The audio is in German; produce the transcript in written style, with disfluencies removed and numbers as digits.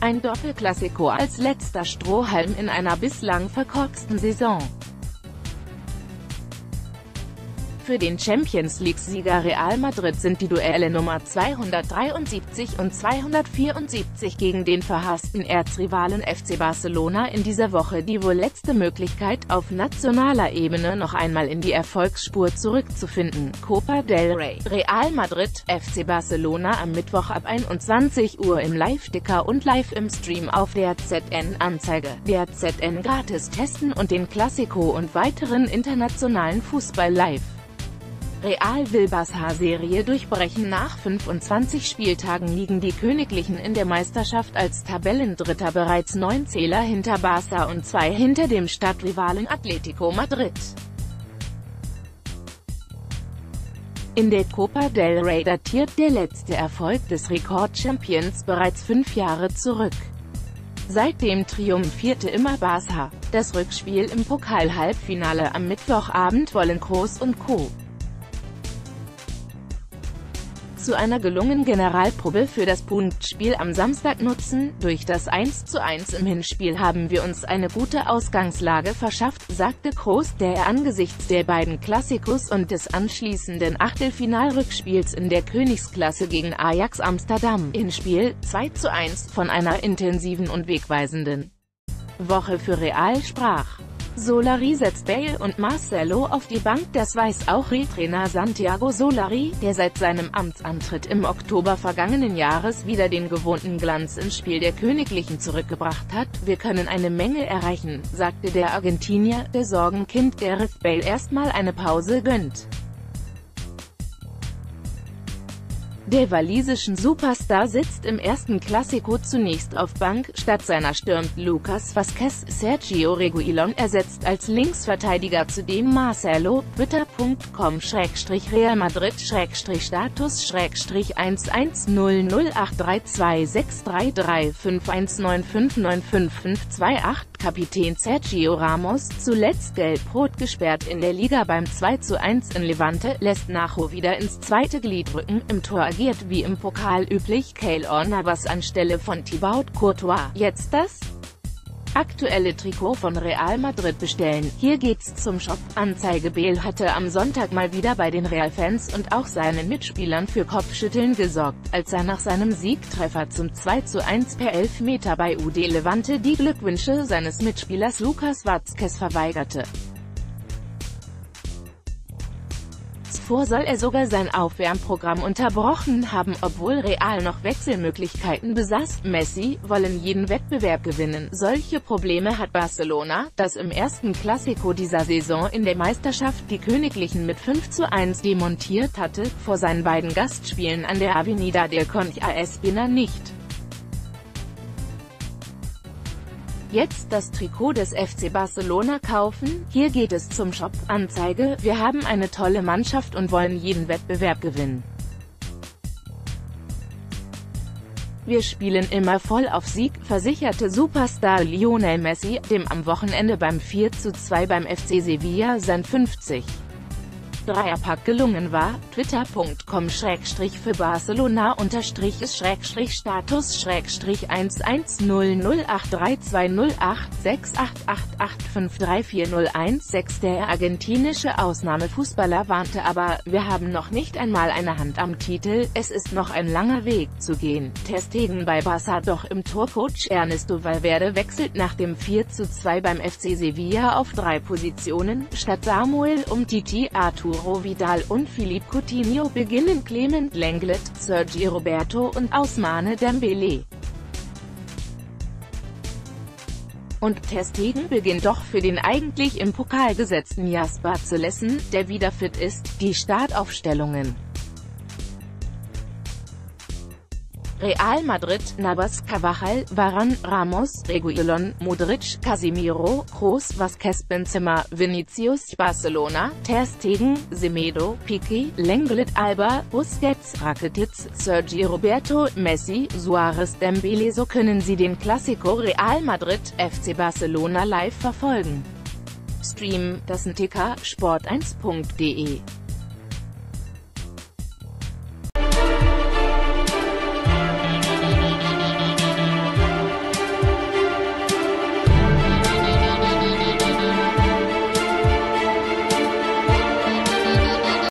Ein Doppelklassiko als letzter Strohhalm in einer bislang verkorksten Saison. Für den Champions-League-Sieger Real Madrid sind die Duelle Nummer 273 und 274 gegen den verhassten Erzrivalen FC Barcelona in dieser Woche die wohl letzte Möglichkeit, auf nationaler Ebene noch einmal in die Erfolgsspur zurückzufinden. Copa del Rey. Real Madrid, FC Barcelona am Mittwoch ab 21 Uhr im Live-Ticker und live im Stream auf der ZN-Anzeige, der ZN gratis testen und den Clasico und weiteren internationalen Fußball live. Real will Barça-Serie durchbrechen. Nach 25 Spieltagen liegen die Königlichen in der Meisterschaft als Tabellendritter bereits 9 Zähler hinter Barça und 2 hinter dem Stadtrivalen Atletico Madrid. In der Copa del Rey datiert der letzte Erfolg des Rekordchampions bereits 5 Jahre zurück. Seitdem triumphierte immer Barça. Das Rückspiel im Pokal-Halbfinale am Mittwochabend wollen Kroos und Co. zu einer gelungenen Generalprobe für das Punktspiel am Samstag nutzen. Durch das 1:1 im Hinspiel haben wir uns eine gute Ausgangslage verschafft, sagte Kroos, der angesichts der beiden Klassikos und des anschließenden Achtelfinalrückspiels in der Königsklasse gegen Ajax Amsterdam (Hinspiel 2:1) von einer intensiven und wegweisenden Woche für Real sprach. Solari setzt Bale und Marcelo auf die Bank. Das weiß auch Trainer Santiago Solari, der seit seinem Amtsantritt im Oktober vergangenen Jahres wieder den gewohnten Glanz ins Spiel der Königlichen zurückgebracht hat. Wir können eine Menge erreichen, sagte der Argentinier, der Sorgenkind Gareth Bale erstmal eine Pause gönnt. Der walisischen Superstar sitzt im ersten Clasico zunächst auf Bank, statt seiner stürmt Lucas Vázquez. Sergio Reguilón ersetzt als Linksverteidiger zudem Marcelo. Twitter.com/Real Madrid-Status/1132633519595528 Kapitän Sergio Ramos, zuletzt gelb-rot gesperrt in der Liga beim 2:1 in Levante, lässt Nacho wieder ins zweite Glied rücken. Im Tor agiert wie im Pokal üblich Keylor Navas anstelle von Thibaut Courtois. Jetzt das aktuelle Trikot von Real Madrid bestellen. Hier geht's zum Shop. Anzeige. Bale hatte am Sonntag mal wieder bei den Real-Fans und auch seinen Mitspielern für Kopfschütteln gesorgt, als er nach seinem Siegtreffer zum 2:1 per Elfmeter bei UD Levante die Glückwünsche seines Mitspielers Lucas Vázquez verweigerte. Zuvor soll er sogar sein Aufwärmprogramm unterbrochen haben, obwohl Real noch Wechselmöglichkeiten besaß. Messi wollen jeden Wettbewerb gewinnen. Solche Probleme hat Barcelona, das im ersten Clasico dieser Saison in der Meisterschaft die Königlichen mit 5:1 demontiert hatte, vor seinen beiden Gastspielen an der Avenida del Concha Espina nicht. Jetzt das Trikot des FC Barcelona kaufen? Hier geht es zum Shop. Anzeige. Wir haben eine tolle Mannschaft und wollen jeden Wettbewerb gewinnen. Wir spielen immer voll auf Sieg, versicherte Superstar Lionel Messi, dem am Wochenende beim 4:2 beim FC Sevilla sein 50. Dreierpack gelungen war. Twitter.com/für Barcelona-Status/11320838853401. Der argentinische Ausnahmefußballer warnte aber, wir haben noch nicht einmal eine Hand am Titel, es ist noch ein langer Weg zu gehen. Ter Stegen bei Barça. Doch im Torcoach Ernesto Valverde wechselt nach dem 4:2 beim FC Sevilla auf 3 Positionen. Statt Samuel Umtiti, Arturo Vidal und Philippe Coutinho beginnen Clement Lenglet, Sergi Roberto und Ousmane Dembélé. Und Ter Stegen beginnt doch für den eigentlich im Pokal gesetzten Jasper Cillessen, der wieder fit ist, die Startaufstellungen. Real Madrid, Navas, Carvajal, Varane, Ramos, Reguilón, Modric, Casemiro, Kroos, Vázquez, Benzema, Vinicius. Barcelona, Ter Stegen, Semedo, Piqué, Lenglet, Alba, Busquets, Rakitic, Sergi Roberto, Messi, Suarez, Dembélé. So können Sie den Clasico Real Madrid, FC Barcelona live verfolgen. Stream, das Ticker, sport1.de